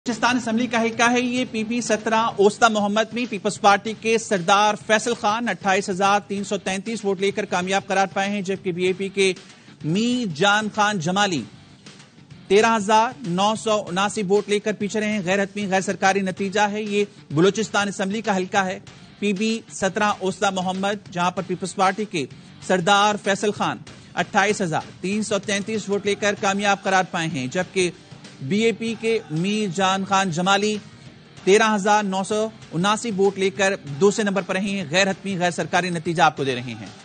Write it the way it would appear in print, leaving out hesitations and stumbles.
Balochistan assembly का हल्का है ये पीपी 17 ओस्ता मोहम्मद में पीपल्स पार्टी के सरदार फैसल खान 28,333 वोट लेकर कामयाब करार पाए हैं, जबकि बीएपी के मीर जान खान जमाली 13,979 वोट लेकर पीछे रहे हैं। गैर हतमी गैर सरकारी नतीजा है। ये बलूचिस्तान असम्बली का हल्का है पीपी 17 ओस्ता मोहम्मद, जहां पर पीपल्स पार्टी के सरदार फैसल खान 28,333 वोट लेकर कामयाब करार पाए हैं, जबकि बीएपी के मीर जान खान जमाली 13,979 वोट लेकर दूसरे नंबर पर रहे हैं। गैर हतमी गैर सरकारी नतीजा आपको दे रहे हैं।